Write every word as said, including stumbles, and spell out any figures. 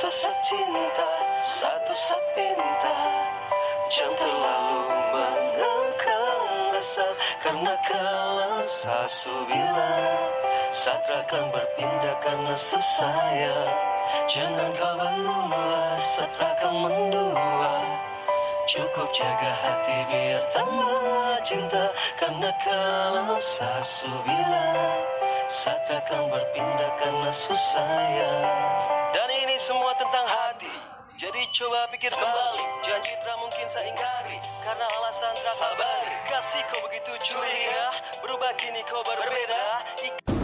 susah cinta, satu sapinta. Jangan terlalu mengekang rasa, karena kalau sasu bilang Satra akan berpindah karena susah ya. Jangan kau berulah, Satra akan mendua. Cukup jaga hati biar tambah cinta, karena kalau sasu bilang Satra akan berpindah karena susah ya. Dan ini semua tentang hati, jadi coba pikir kembali. Janji tak mungkin saya ingkari, karena alasan tak kabari. Kasih kau begitu curiga, berubah kini kau berbeda. Ik